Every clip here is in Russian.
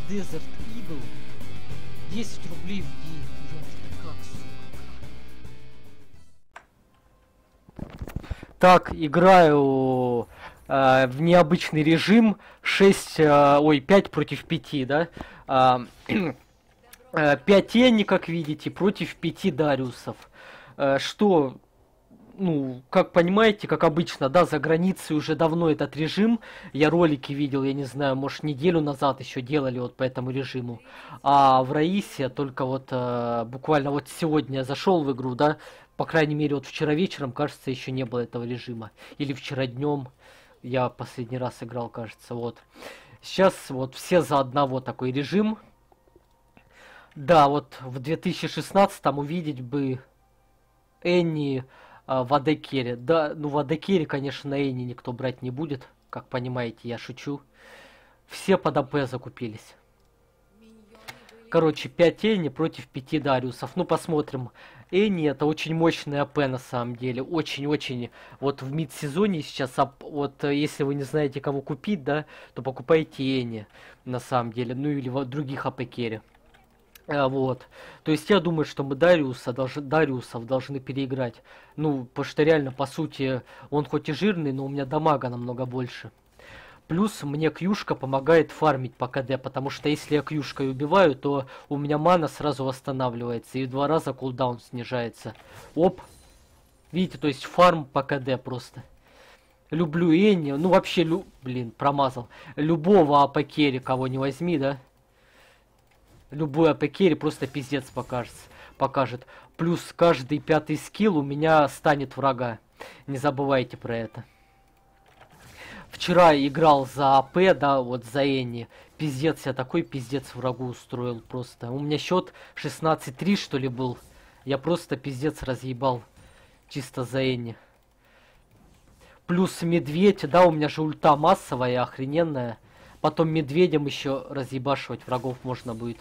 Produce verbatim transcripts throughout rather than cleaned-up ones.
Desert Eagle. десять рублей в день. Ёпта, как, сука. Так, играю э, в необычный режим. шесть, э, ой, пять против пяти, да? Э, э, пять Энни, как видите, против пяти Дариусов. Э, что... Ну, как понимаете, как обычно, да, за границей уже давно этот режим. Я ролики видел, я не знаю, может, неделю назад еще делали вот по этому режиму. А в Раисе только вот э, буквально вот сегодня я зашел в игру, да, по крайней мере, вот вчера вечером, кажется, еще не было этого режима. Или вчера днем я последний раз играл, кажется, вот. Сейчас вот все за одного такой режим. Да, вот в две тысячи шестнадцатом увидеть бы Энни... в эй ди керри. Да, ну в эй ди керри, конечно, на Энни никто брать не будет. Как понимаете, я шучу. Все под АП закупились. Короче, пять Энни против пяти Дариусов. Ну, посмотрим. Энни это очень мощный АП на самом деле. Очень-очень. Вот в мид-сезоне сейчас, вот если вы не знаете, кого купить, да, то покупайте Энни на самом деле. Ну, или в других эй пи керри. Вот. То есть я думаю, что мы Дариуса, должны, Дариусов должны переиграть. Ну, потому что реально, по сути, он хоть и жирный, но у меня дамага намного больше. Плюс мне Кьюшка помогает фармить по КД, потому что если я Кьюшкой убиваю, то у меня мана сразу восстанавливается, и в два раза кулдаун снижается. Оп! Видите, то есть фарм по КД просто. Люблю Энни, ну вообще, лю... блин, промазал. Любого эй пи керри, кого не возьми, да? Любой эй пи керри просто пиздец покажет, покажет. Плюс каждый пятый скилл у меня станет врага. Не забывайте про это. Вчера играл за АП, да, вот за Энни. Пиздец, я такой пиздец врагу устроил просто. У меня счет шестнадцать три, что ли, был. Я просто пиздец разъебал. Чисто за Энни. Плюс медведь, да, у меня же ульта массовая, охрененная. Потом медведем еще разъебашивать врагов можно будет.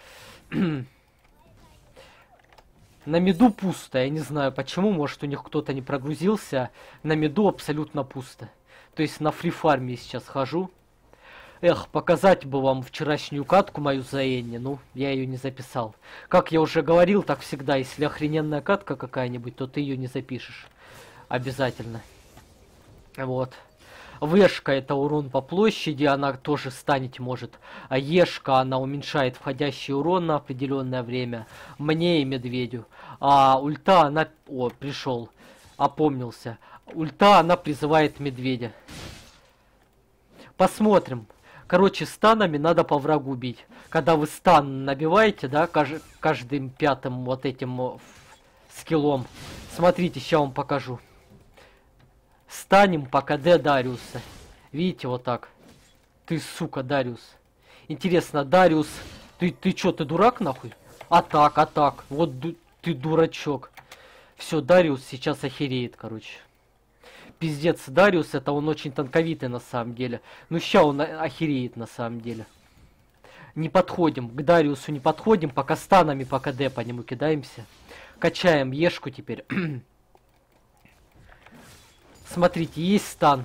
На миду пусто, я не знаю почему, может у них кто-то не прогрузился. На миду абсолютно пусто. То есть на фрифарме сейчас хожу. Эх, показать бы вам вчерашнюю катку мою за Энни, ну, я ее не записал. Как я уже говорил, так всегда, если охрененная катка какая-нибудь, то ты ее не запишешь. Обязательно. Вот. Вешка это урон по площади, она тоже станет может. А Ешка она уменьшает входящий урон на определенное время. Мне и медведю. А ульта она... О, пришел. Опомнился. Ульта она призывает медведя. Посмотрим. Короче, станами надо по врагу бить. Когда вы стан набиваете, да, кажд... каждым пятым вот этим скиллом. Смотрите, сейчас вам покажу. Станем по КД Дариуса. Видите, вот так. Ты, сука, Дариус. Интересно, Дариус... Ты, ты чё, ты дурак, нахуй? А так, а так. Вот ду ты дурачок. Все, Дариус сейчас охереет, короче. Пиздец, Дариус, это он очень танковитый на самом деле. Ну, ща он охереет на самом деле. Не подходим, к Дариусу не подходим, пока станами по КД по нему кидаемся. Качаем Ешку теперь. Смотрите, есть стан.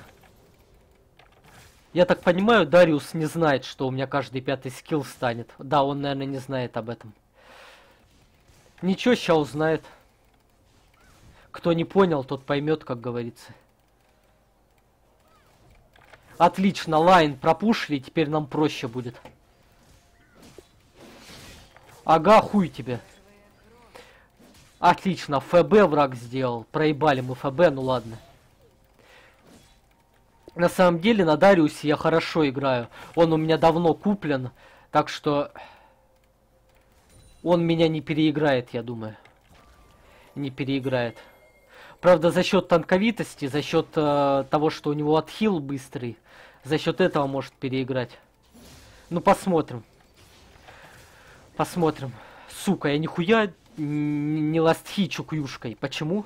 Я так понимаю, Дариус не знает, что у меня каждый пятый скилл станет. Да, он, наверное, не знает об этом. Ничего, сейчас узнает. Кто не понял, тот поймет, как говорится. Отлично, лайн пропушили, теперь нам проще будет. Ага, хуй тебе. Отлично, ФБ враг сделал. Проебали мы ФБ, ну ладно. На самом деле на Дариусе я хорошо играю. Он у меня давно куплен. Так что он меня не переиграет, я думаю. Не переиграет. Правда, за счет танковитости, за счет э, того, что у него отхил быстрый, за счет этого может переиграть. Ну, посмотрим. Посмотрим. Сука, я нихуя не ластхичу кьюшкой. Почему?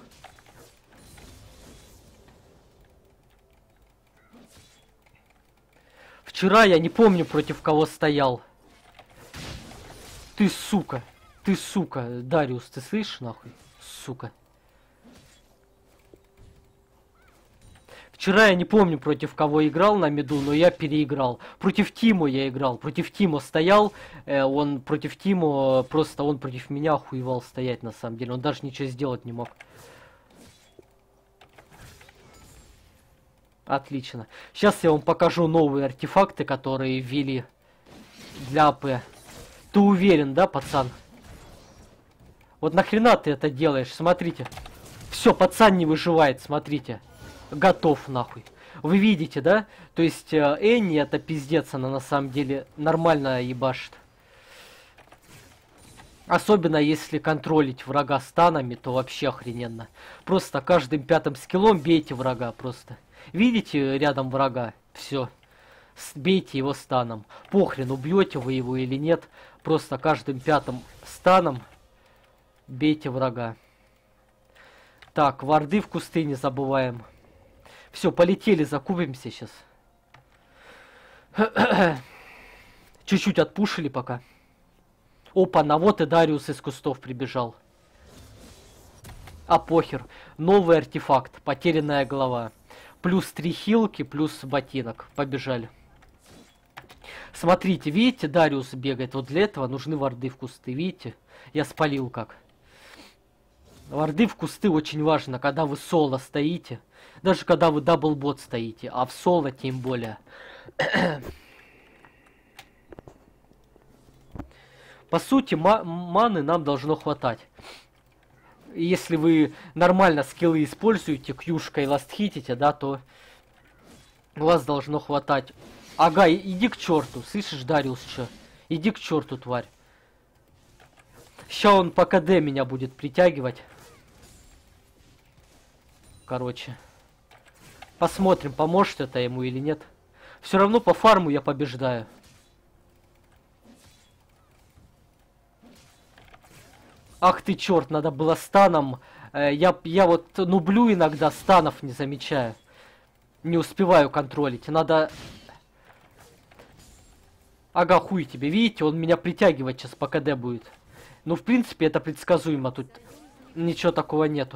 Вчера я не помню, против кого стоял. Ты, сука. Ты, сука. Дариус, ты слышишь, нахуй? Сука. Вчера я не помню, против кого играл на миду, но я переиграл. Против Тимо я играл. Против Тимо стоял. Э, он против Тимо, просто он против меня охуевал стоять на самом деле. Он даже ничего сделать не мог. Отлично. Сейчас я вам покажу новые артефакты, которые ввели для АП. Ты уверен, да, пацан? Вот нахрена ты это делаешь? Смотрите. Все, пацан не выживает, смотрите. Готов, нахуй. Вы видите, да? То есть э, Энни, это пиздец, она на самом деле нормально ебашит. Особенно если контролить врага станами, то вообще охрененно. Просто каждым пятым скиллом бейте врага просто. Видите рядом врага? Все. Бейте его станом. Похрен, убьете вы его или нет. Просто каждым пятым станом бейте врага. Так, варды в кусты не забываем. Все, полетели, закупимся сейчас. Чуть-чуть отпушили пока. Опа, на вот и Дариус из кустов прибежал. А похер. Новый артефакт. Потерянная голова. Плюс три хилки, плюс ботинок. Побежали. Смотрите, видите, Дариус бегает. Вот для этого нужны варды в кусты. Видите? Я спалил как. Варды в кусты очень важно, когда вы соло стоите. Даже когда вы даблбот стоите. А в соло тем более. По сути, ма маны нам должно хватать. Если вы нормально скиллы используете, кьюшкой ластхитите, да, то у вас должно хватать. Ага, иди к черту, слышишь, Дариус, что? Иди к черту, тварь. Сейчас он по КД меня будет притягивать. Короче. Посмотрим, поможет это ему или нет. Все равно по фарму я побеждаю. Ах ты черт, надо было станом. Э, я, я вот нублю иногда, станов не замечаю. Не успеваю контролить. Надо... Ага, хуй тебе. Видите, он меня притягивать сейчас по КД будет. Ну, в принципе, это предсказуемо. Тут ничего такого нету.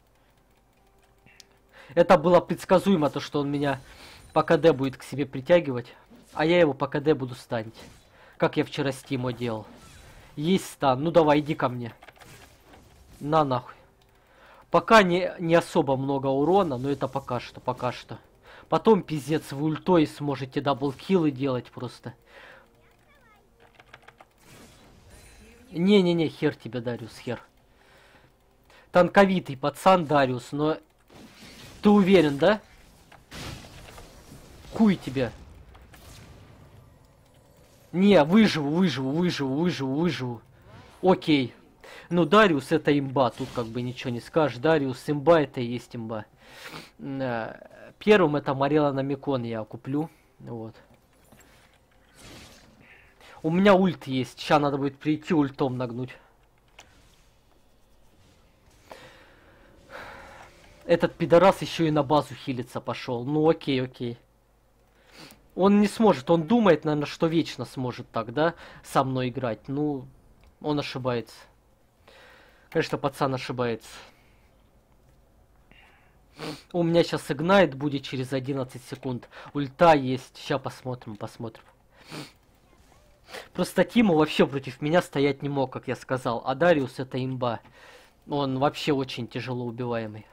Это было предсказуемо, то, что он меня по КД будет к себе притягивать. А я его по КД буду станить. Как я вчера с Тимо делал. Есть стан. Ну, давай, иди ко мне. На нахуй. Пока не, не особо много урона, но это пока что, пока что. Потом, пиздец, вы ультой сможете даблкиллы делать просто. Не-не-не, хер тебе, Дариус, хер. Танковитый пацан, Дариус, но... Ты уверен, да? Хуй тебе. Не, выживу, выживу, выживу, выживу, выживу. Окей. Ну, Дариус это имба, тут как бы ничего не скажешь. Дариус имба, это и есть имба. Первым это Морелла на Микон я куплю. Вот. У меня ульт есть. Сейчас надо будет прийти ультом нагнуть. Этот пидорас еще и на базу хилиться пошел. Ну окей, окей. Он не сможет, он думает, наверное, что вечно сможет так, да, со мной играть. Ну, он ошибается. Конечно, пацан ошибается. У меня сейчас игнайт будет через одиннадцать секунд. Ульта есть. Сейчас посмотрим, посмотрим. Просто Тимо вообще против меня стоять не мог, как я сказал. А Дариус это имба. Он вообще очень тяжело убиваемый.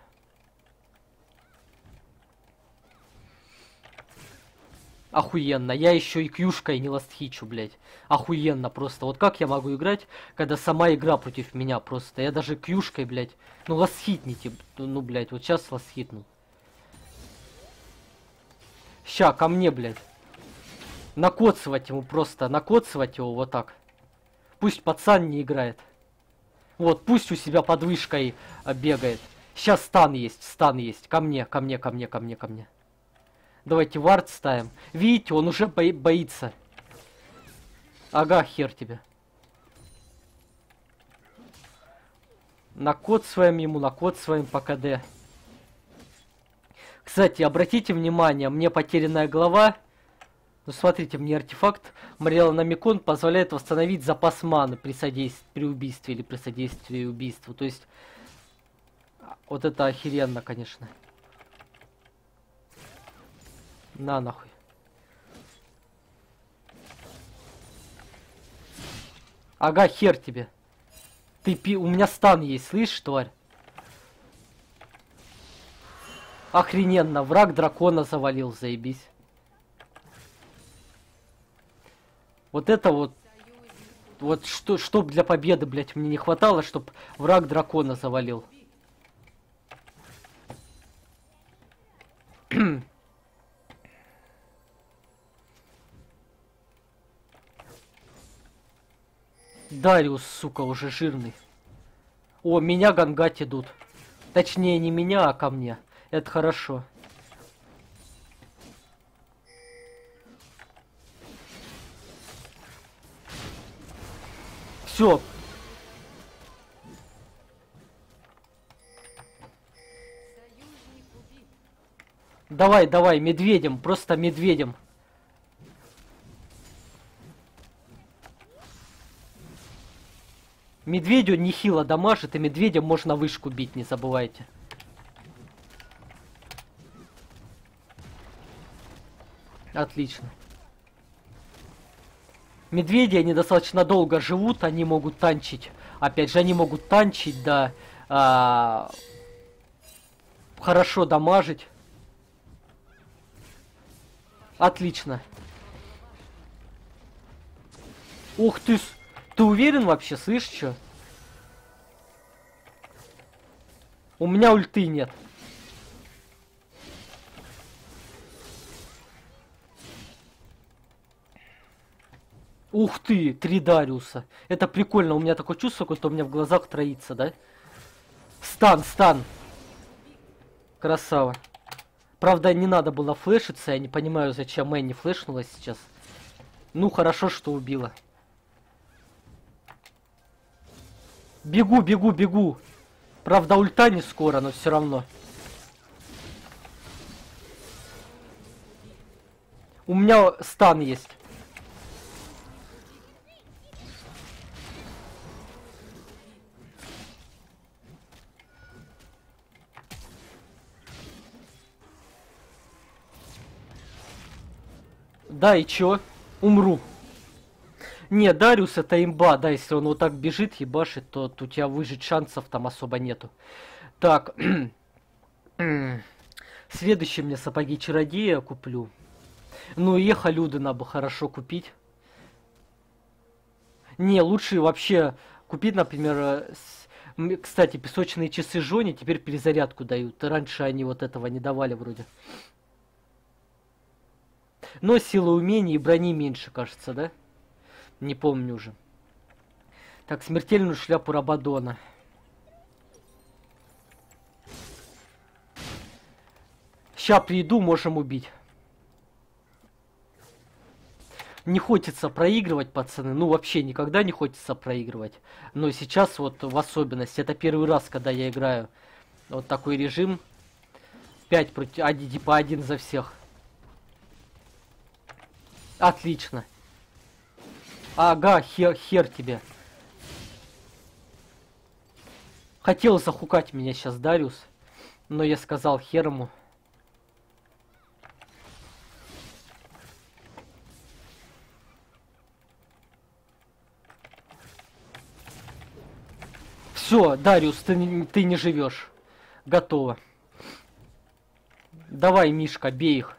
Охуенно. Я еще и кьюшкой не ластхичу, блядь. Охуенно просто. Вот как я могу играть, когда сама игра против меня просто. Я даже кьюшкой, блядь. Ну ластхитните. Ну, блядь, вот сейчас ластхитнул. Ща, ко мне, блядь. Накоцывать ему просто. Накоцывать его вот так. Пусть пацан не играет. Вот, пусть у себя под вышкой бегает. Сейчас стан есть, стан есть. Ко мне, ко мне, ко мне, ко мне, ко мне. Давайте вард ставим. Видите, он уже бои боится. Ага, хер тебе. Накоцываем ему, накоцываем по КД. Кстати, обратите внимание, мне потерянная голова. Ну, смотрите, мне артефакт Морелла на Микон позволяет восстановить запас маны при, содействии, при убийстве или при содействии убийству. То есть, вот это охеренно, конечно. На нахуй. Ага, хер тебе. Ты пи... У меня стан есть, слышишь, тварь? Охрененно, враг дракона завалил, заебись. Вот это вот... Вот что, чтоб для победы, блять, мне не хватало, чтоб враг дракона завалил. Дариус, сука, уже жирный. О, меня гангать идут. Точнее, не меня, а ко мне. Это хорошо. Все. Давай, давай, медведем, просто медведем. Медведю нехило дамажит, и медведем можно вышку бить, не забывайте. Отлично. Медведи, они достаточно долго живут, они могут танчить. Опять же, они могут танчить, да. А, хорошо дамажить. Отлично. Ух ты! Ты уверен вообще, слышишь, что? У меня ульты нет. Ух ты, три Дариуса. Это прикольно, у меня такое чувство, как-то у меня в глазах троится, да? Стан, стан. Красава. Правда, не надо было флешиться, я не понимаю, зачем Энни флешнулась сейчас. Ну, хорошо, что убила. Бегу, бегу, бегу. Правда, ульта не скоро, но все равно. У меня стан есть. Да, и чё? Умру. Не, Дариус это имба, да, если он вот так бежит, ебашит, то у тебя выжить шансов там особо нету. Так. Следующие мне сапоги чародея куплю. Ну и Халюдена бы хорошо купить. Не, лучше вообще купить, например, с... кстати, песочные часы Жоне теперь перезарядку дают. Раньше они вот этого не давали вроде. Но силы умений и брони меньше, кажется, да? Не помню уже. Так, смертельную шляпу Рабадона. Ща приду, можем убить. Не хочется проигрывать, пацаны. Ну, вообще никогда не хочется проигрывать. Но сейчас вот в особенности. Это первый раз, когда я играю вот такой режим. пять против один, типа один за всех. Отлично. Ага, хер, хер тебе. Хотел захукать меня сейчас Дариус. Но я сказал хер ему. Все, Дариус, ты, ты не живешь. Готово. Давай, Мишка, бей их.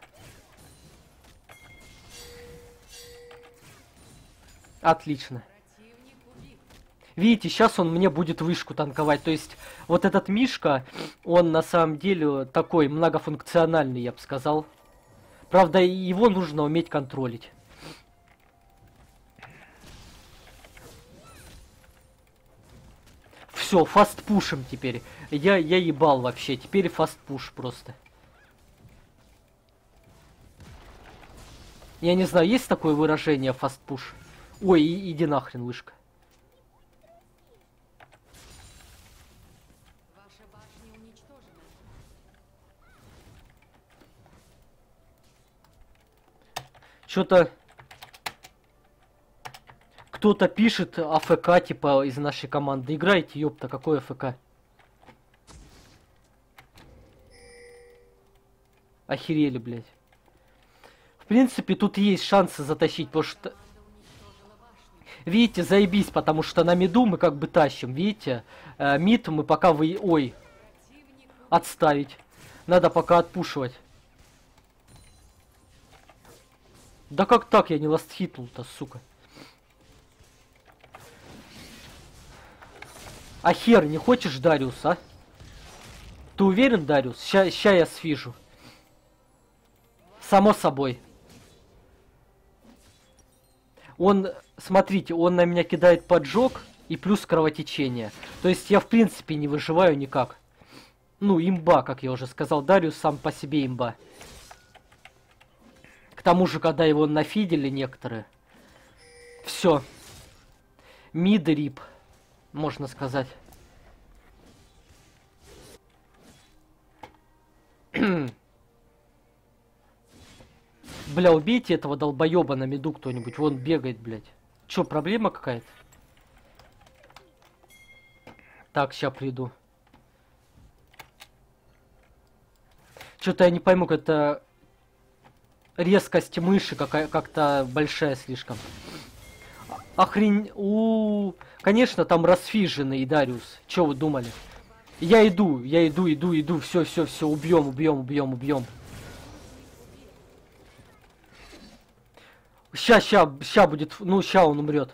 Отлично. Видите, сейчас он мне будет вышку танковать. То есть, вот этот Мишка, он на самом деле такой многофункциональный, я бы сказал. Правда, его нужно уметь контролить. Все, фастпушим теперь. Я, я ебал вообще. Теперь фастпуш просто. Я не знаю, есть такое выражение фастпуш? Ой, иди нахрен, вышка. Ваша башня уничтожена. Что-то... Кто-то пишет АФК, типа, из нашей команды. Играйте, ёпта, какой АФК? Охерели, блядь. В принципе, тут есть шансы затащить, потому что... Видите, заебись, потому что на миду мы как бы тащим, видите? Э, мид мы пока вы... Ой. Отставить. Надо пока отпушивать. Да как так я не ластхитнул-то, сука? А хер, не хочешь Дариус, а? Ты уверен, Дариус? Ща, ща я свижу. Само собой. Он, смотрите, он на меня кидает поджог и плюс кровотечение. То есть я в принципе не выживаю никак. Ну, имба, как я уже сказал. Дариус сам по себе имба. К тому же, когда его нафидели некоторые. Все. Мид-рип, можно сказать. Бля, убейте этого долбоеба на миду кто-нибудь. Вон бегает, блядь. Чё, проблема какая-то? Так, сейчас приду. Что-то я не пойму, это резкость мыши какая как-то большая слишком. Охрень... У, -у, у Конечно, там расфиженный Дариус. Чё вы думали? Я иду, я иду, иду, иду. Все, все, все, убьем, убьем, убьем, убьем. Ща, ща, ща будет, ну, ща он умрет.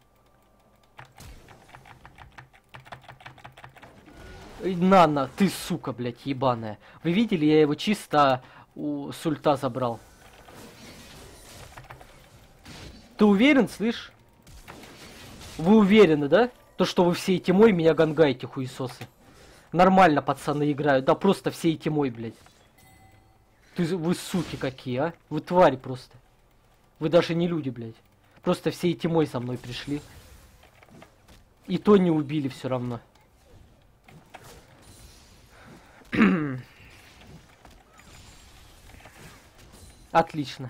На, на, ты, сука, блядь, ебаная. Вы видели, я его чисто у с ульта забрал. Ты уверен, слышь? Вы уверены, да? То, что вы всей тьмой меня гангаете, хуесосы. Нормально пацаны играют, да просто всей тьмой, блядь. Ты, вы суки какие, а? Вы твари просто. Вы даже не люди, блядь. Просто всей тьмой со мной пришли. И то не убили все равно. Отлично.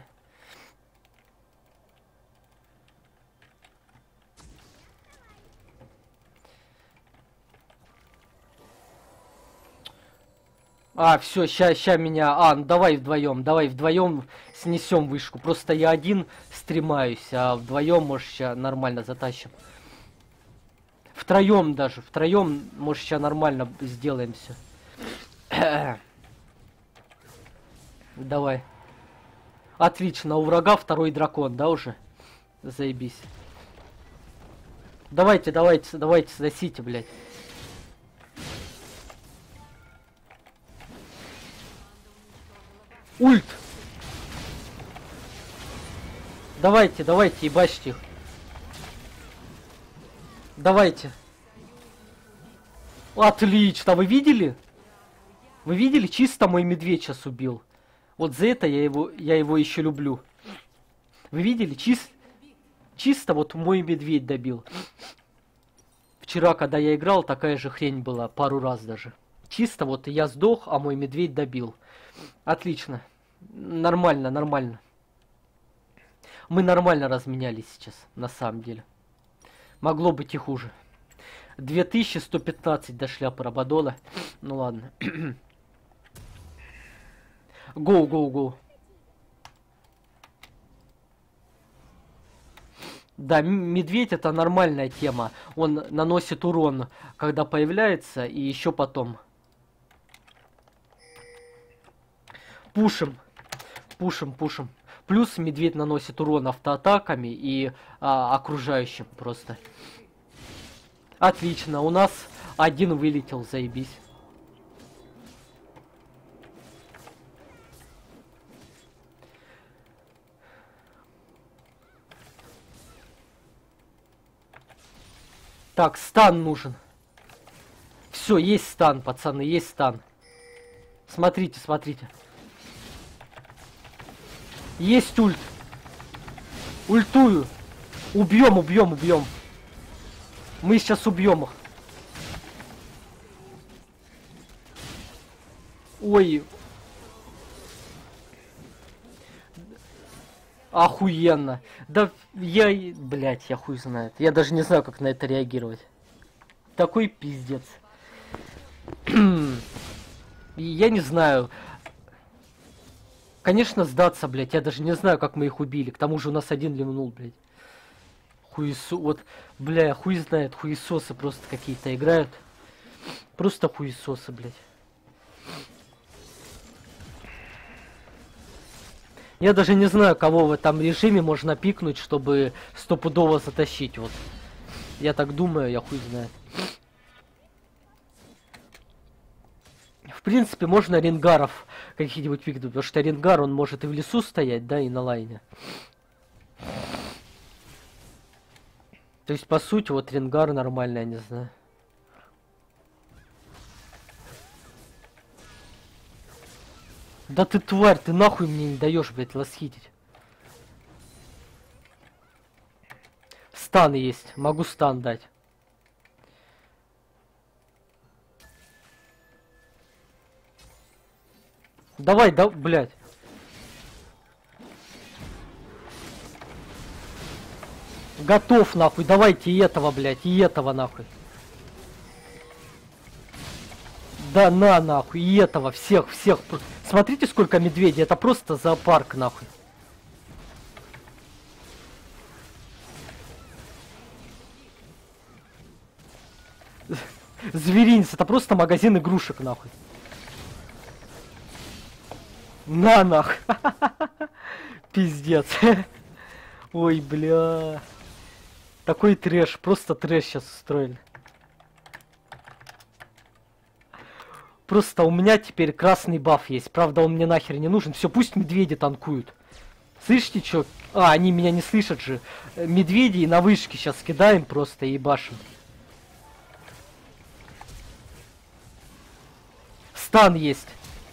А, все, ща, ща меня... А, ну давай вдвоем, давай вдвоем снесем вышку. Просто я один стремаюсь, а вдвоем, может, ща нормально затащим. Втроем даже, втроем, может, ща нормально сделаем все. Давай. Отлично, у врага второй дракон, да, уже? Заебись. Давайте, давайте, давайте, сносите, блядь. Ульт! Давайте, давайте, ебачьте их. Давайте. Отлично, вы видели? Вы видели? Чисто мой медведь сейчас убил. Вот за это я его, я его еще люблю. Вы видели? Чис, чисто вот мой медведь добил. Вчера, когда я играл, такая же хрень была, пару раз даже. Чисто вот я сдох, а мой медведь добил. Отлично. Нормально, нормально. Мы нормально разменялись сейчас, на самом деле. Могло быть и хуже. две тысячи сто пятнадцать до шляпы Рабадола. Ну ладно. Гоу, гоу, гоу. Да, медведь это нормальная тема. Он наносит урон, когда появляется, и еще потом. Пушим. Пушим, пушим. Плюс медведь наносит урон автоатаками и а, окружающим просто. Отлично, у нас один вылетел, заебись. Так, стан нужен. Все, есть стан, пацаны, есть стан. Смотрите, смотрите. Есть ульт. Ультую. Убьем, убьем, убьем. Мы сейчас убьем их. Ой. Охуенно. Да я... Блять, я хуй знает. Я даже не знаю, как на это реагировать. Такой пиздец. Я не знаю. Конечно, сдаться, блядь. Я даже не знаю, как мы их убили. К тому же у нас один ливнул, блядь. Хуесо... Вот, бля, хуй знает, хуесосы просто какие-то играют. Просто хуесосы, блядь. Я даже не знаю, кого в этом режиме можно пикнуть, чтобы стопудово затащить, вот. Я так думаю, я хуй знает. В принципе, можно ренгаров каких-нибудь пикнуть, потому что ренгар, он может и в лесу стоять, да, и на лайне. То есть, по сути, вот ренгар нормально, я не знаю. Да ты тварь, ты нахуй мне не даешь, блядь, ласхитить. Стан есть, могу стан дать. Давай, да, блядь. Готов, нахуй, давайте и этого, блядь, и этого, нахуй. Да на, нахуй, и этого, всех, всех. Смотрите, сколько медведей, это просто зоопарк, нахуй. Зверинец, это просто магазин игрушек, нахуй. На, нах. Пиздец. Ой, бля. Такой трэш, просто трэш сейчас устроили. Просто у меня теперь красный баф есть. Правда, он мне нахер не нужен. Все, пусть медведи танкуют. Слышите, что? А, они меня не слышат же. Медведи на вышке сейчас кидаем просто и башим. Стан есть.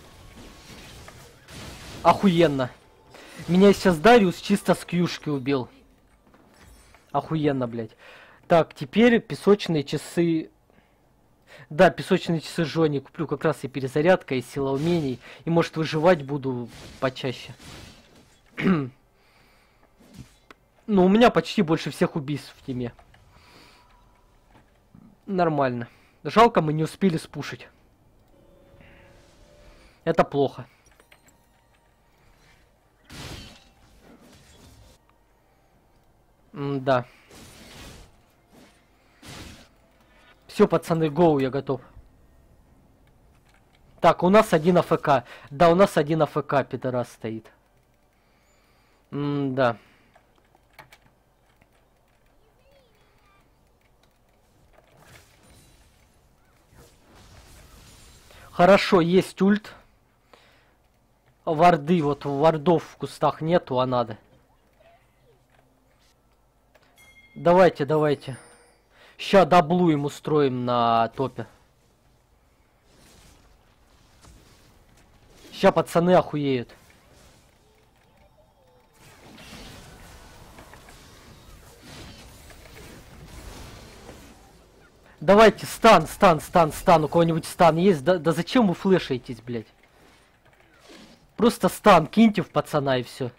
Охуенно. Меня сейчас Дариус чисто с кьюшки убил. Охуенно, блядь. Так, теперь песочные часы... Да, песочные часы Жони куплю, как раз и перезарядка, и сила умений. И может выживать буду почаще. Ну, у меня почти больше всех убийств в теме. Нормально. Жалко, мы не успели спушить. Это плохо. М-да. Все, пацаны, гоу, я готов. Так, у нас один АФК. Да, у нас один АФК, пидорас, стоит. М-да. Хорошо, есть ульт. Варды, вот вардов в кустах нету, а надо. Давайте, давайте. Ща даблу им устроим на топе. Ща пацаны охуеют. Давайте, стан, стан, стан, стан. У кого-нибудь стан есть? Да, да зачем вы флешаетесь, блядь? Просто стан, киньте в пацана и все.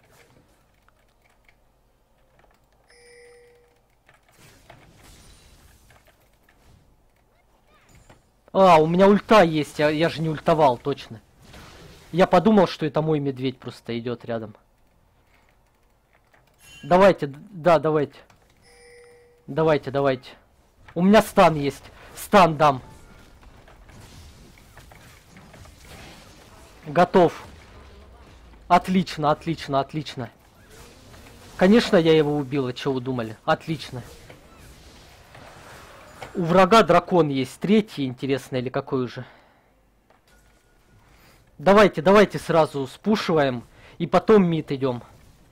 А, у меня ульта есть, я, я же не ультовал, точно. Я подумал, что это мой медведь просто идет рядом. Давайте, да, давайте. Давайте, давайте. У меня стан есть. Стан дам. Готов. Отлично, отлично, отлично. Конечно, я его убил, а что вы думали? Отлично. У врага дракон есть. Третий, интересно, или какой уже? Давайте, давайте сразу спушиваем. И потом мид идем.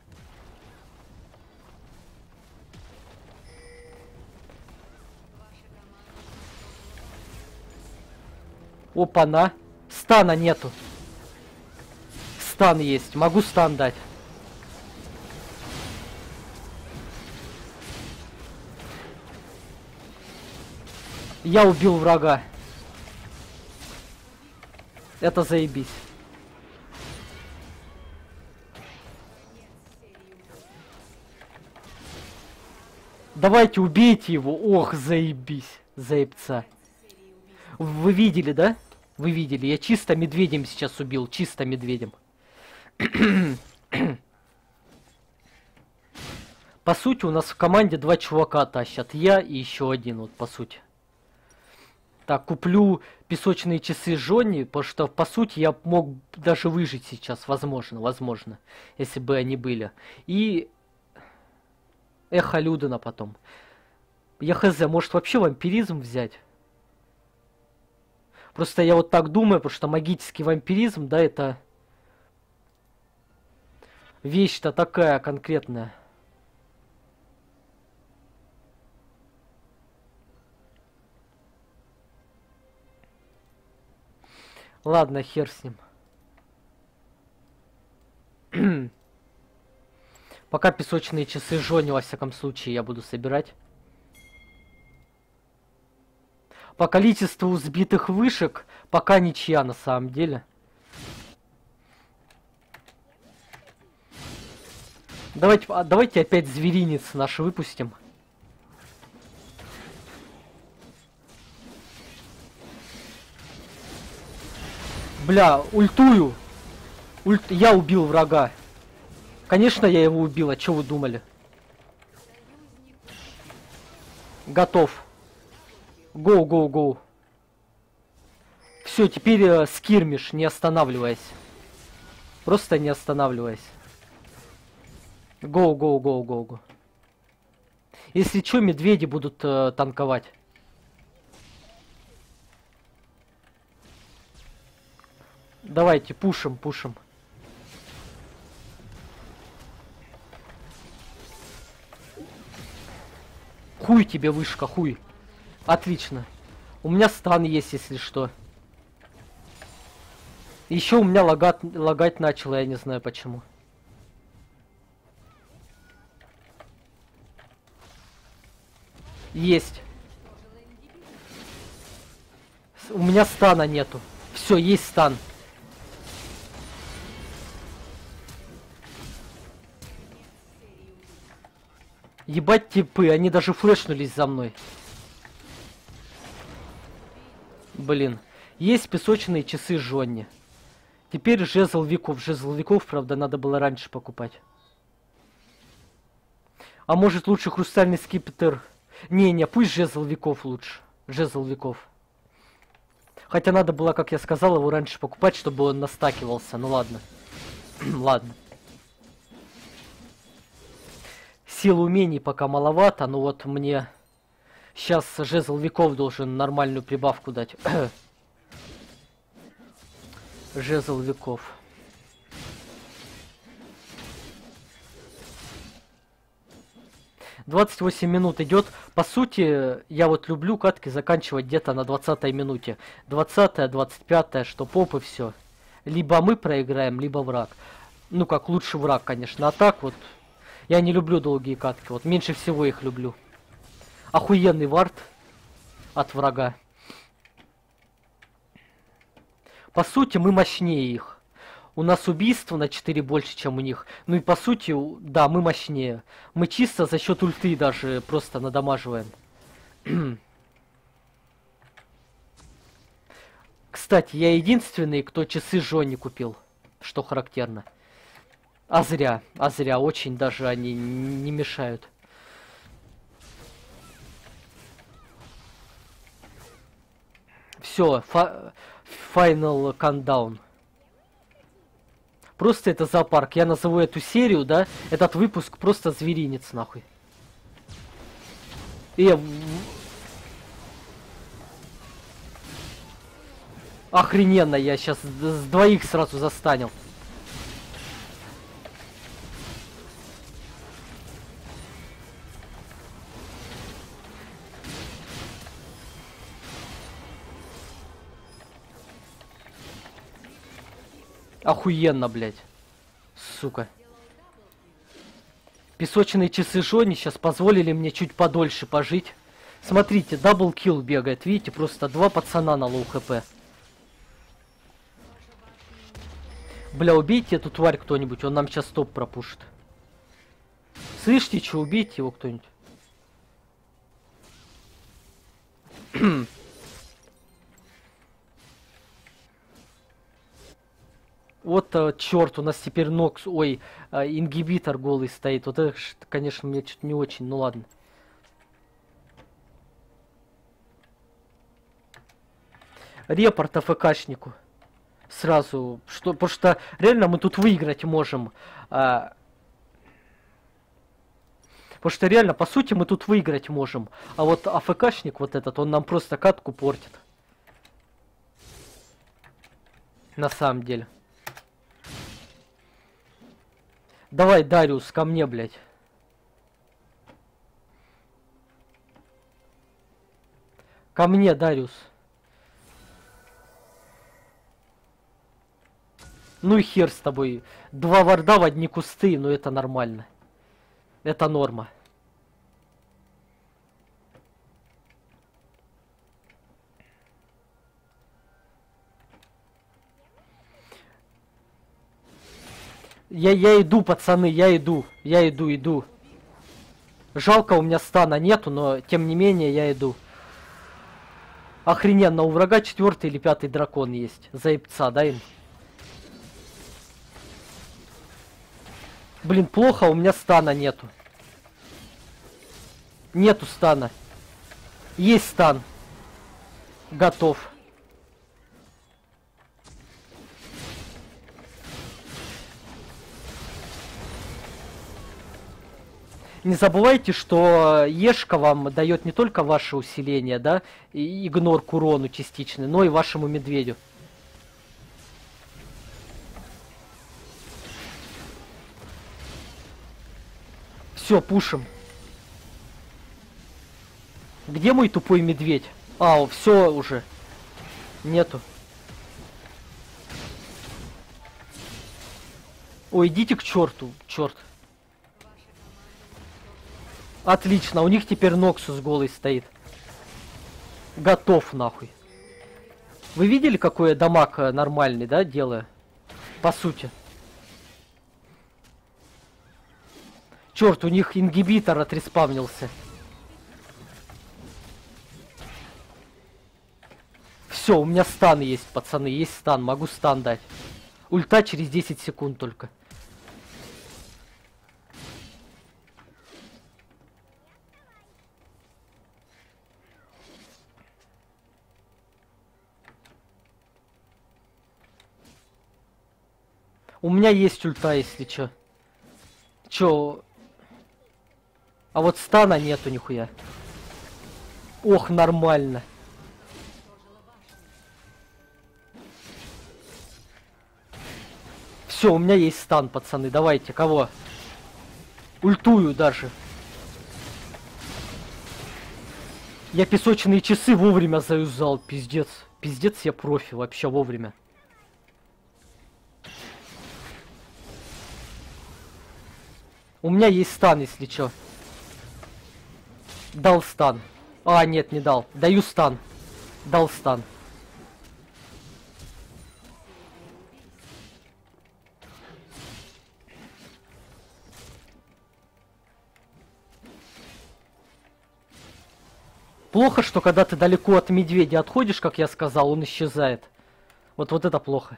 Опа-на. Стана нету. Стан есть. Могу стан дать. Я убил врага. Это заебись. Давайте убейте его. Ох, заебись. Заебца. Вы видели, да? Вы видели. Я чисто медведем сейчас убил. Чисто медведем. По сути, у нас в команде два чувака тащат. Я и еще один, вот по сути. Так, куплю песочные часы Жонни, потому что, по сути, я мог даже выжить сейчас, возможно, возможно, если бы они были. И эхо Людена потом. Я хз, может вообще вампиризм взять? Просто я вот так думаю, потому что магический вампиризм, да, это вещь-то такая конкретная. Ладно, хер с ним. Пока песочные часы Жони, во всяком случае, я буду собирать. По количеству сбитых вышек, пока ничья на самом деле. Давайте, а, давайте опять зверинец наш выпустим. Бля, ультую. Ульт... Я убил врага. Конечно, я его убил, а что вы думали? Готов. Гоу, гоу, гоу. Все, теперь э, скирмиш, не останавливаясь. Просто не останавливаясь. Гоу, гоу, гоу, гоу, гоу. Если что, медведи будут э, танковать. Давайте, пушим, пушим. Хуй тебе вышка, хуй. Отлично. У меня стан есть, если что. Еще у меня лагать, лагать начало, я не знаю почему. Есть. У меня стана нету. Все, есть стан. Ебать типы, они даже флешнулись за мной. Блин. Есть песочные часы Жонни. Теперь жезл веков. Жезл веков, правда, надо было раньше покупать. А может лучше хрустальный скипетр? Не-не, пусть жезл веков лучше. Жезл веков. Хотя надо было, как я сказал, его раньше покупать, чтобы он настакивался. Ну ладно. Ладно. Сил умений пока маловато, но вот мне сейчас жезл веков должен нормальную прибавку дать. Жезл веков. двадцать восемь минут идет. По сути, я вот люблю катки заканчивать где-то на двадцатой минуте. двадцатая, двадцать пятая, что поп и все. Либо мы проиграем, либо враг. Ну как, лучше враг, конечно. А так вот, я не люблю долгие катки. Вот меньше всего их люблю. Охуенный вард от врага. По сути, мы мощнее их. У нас убийство на четыре больше, чем у них. Ну и по сути, да, мы мощнее. Мы чисто за счет ульты даже просто надамаживаем. Кстати, я единственный, кто часы Жонни купил. Что характерно. А зря, а зря. Очень даже они не мешают. Все, final countdown. Просто это зоопарк. Я назову эту серию, да, этот выпуск просто зверинец, нахуй. И... Охрененно, я сейчас с двоих сразу застанил. Охуенно, блядь. Сука. Песочные часы Жони сейчас позволили мне чуть подольше пожить. Смотрите, даблкил бегает. Видите, просто два пацана на лоу хп. Бля, убейте эту тварь кто-нибудь, он нам сейчас топ пропушит. Слышите, что, убейте его кто-нибудь. Вот, э, черт, у нас теперь Нокс, ой, э, ингибитор голый стоит. Вот это, ж, конечно, мне что-то не очень, ну ладно. Репорт АФКшнику. Сразу, что, потому что реально мы тут выиграть можем. А, потому что реально, по сути, мы тут выиграть можем. А вот АФКшник вот этот, он нам просто катку портит. На самом деле. Давай, Дариус, ко мне, блядь. Ко мне, Дариус. Ну и хер с тобой. Два варда в одни кусты, но это нормально. Это норма. Я, я иду, пацаны, я иду. Я иду, иду. Жалко, у меня стана нету, но тем не менее я иду. Охрененно, у врага четвертый или пятый дракон есть. Заебца, да им? Блин, плохо, у меня стана нету. Нету стана. Есть стан. Готов. Не забывайте, что Ешка вам дает не только ваше усиление, да, и игнор к урону частичный, но и вашему медведю. Все, пушим. Где мой тупой медведь? А, все уже. Нету. Ой, идите к черту, черт. Отлично, у них теперь Ноксус голый стоит. Готов, нахуй. Вы видели, какой я дамаг нормальный, да, делаю? По сути. Черт, у них ингибитор отреспавнился. Все, у меня стан есть, пацаны, есть стан, могу стан дать. Ульта через десять секунд только. У меня есть ульта, если чё. Чё? А вот стана нету нихуя. Ох, нормально. Все, у меня есть стан, пацаны. Давайте, кого? Ультую даже. Я песочные часы вовремя заюзал, пиздец. Пиздец, я профи вообще вовремя. У меня есть стан, если чё. Дал стан. А, нет, не дал. Даю стан. Дал стан. Плохо, что когда ты далеко от медведя отходишь, как я сказал, он исчезает. Вот, вот это плохо.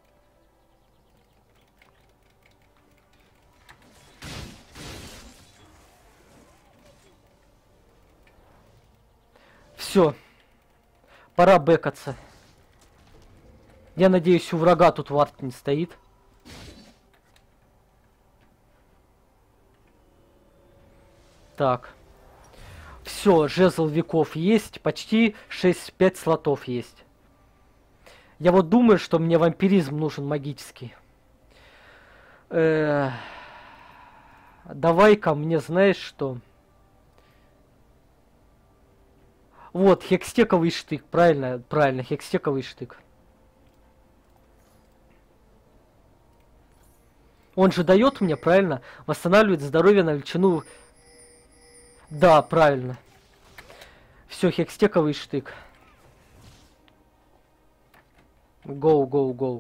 Все. Пора бэкаться. Я надеюсь, у врага тут вард не стоит. Так. Все, жезл веков есть. Почти шесть-пять слотов есть. Я вот думаю, что мне вампиризм нужен магический. Э-э- Давай-ка мне, знаешь что... Вот, хекстековый штык, правильно, правильно, хекстековый штык. Он же дает мне, правильно, восстанавливает здоровье на величину... Да, правильно. Все, хекстековый штык. Гоу, гоу, гоу.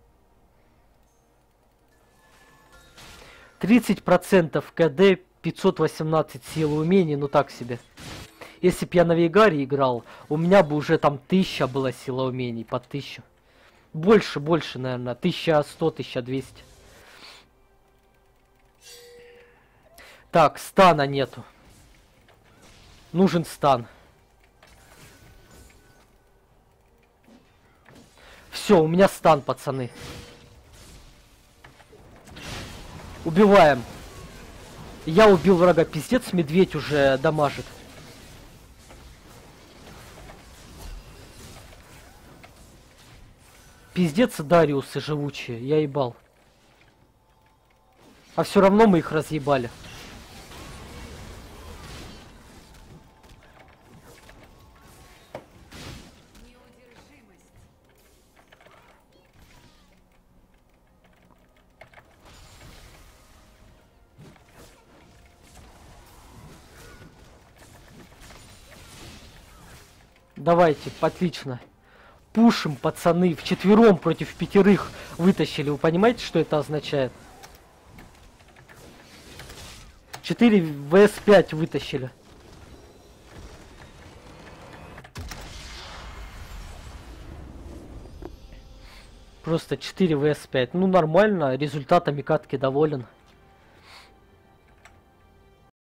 тридцать процентов КД, пятьсот восемнадцать силы умений, ну так себе. Если б я на Вейгаре играл, у меня бы уже там тысяча была сила умений, по тысячу. Больше, больше, наверное. тысяча сто, тысяча двести. Так, стана нету. Нужен стан. Все, у меня стан, пацаны. Убиваем. Я убил врага. Пиздец, медведь уже дамажит. Пиздец, Дариусы живучие. Я ебал. А все равно мы их разъебали. Давайте, отлично. Пушим, пацаны, вчетвером против пятерых вытащили. Вы понимаете, что это означает? четыре вэ эс пять вытащили. Просто четыре вэ эс пять. Ну, нормально, результатами катки доволен.